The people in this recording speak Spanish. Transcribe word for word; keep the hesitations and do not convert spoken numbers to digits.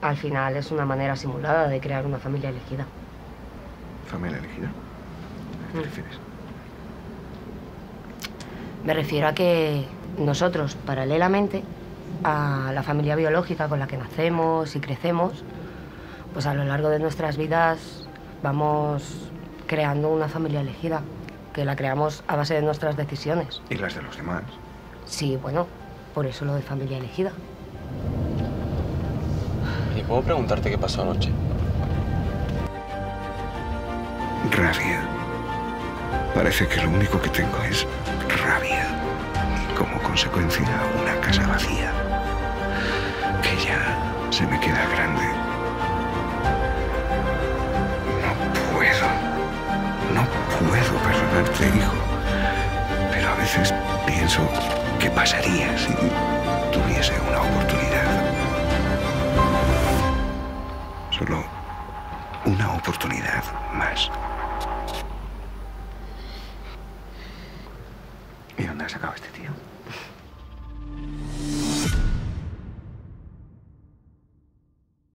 al final es una manera simulada de crear una familia elegida. ¿Familia elegida? ¿A qué te refieres? Me refiero a que nosotros, paralelamente a la familia biológica con la que nacemos y crecemos, pues a lo largo de nuestras vidas vamos creando una familia elegida, que la creamos a base de nuestras decisiones. ¿Y las de los demás? Sí, bueno, por eso lo de familia elegida. ¿Y puedo preguntarte qué pasó anoche? Rabia. Parece que lo único que tengo es rabia. Y como consecuencia, una casa vacía. Que ya se me queda grande. No puedo. No puedo perdonarte, hijo. Pero a veces pienso qué pasaría si tuviese una oportunidad. Solo una oportunidad más. ¿Y dónde has sacado este tío?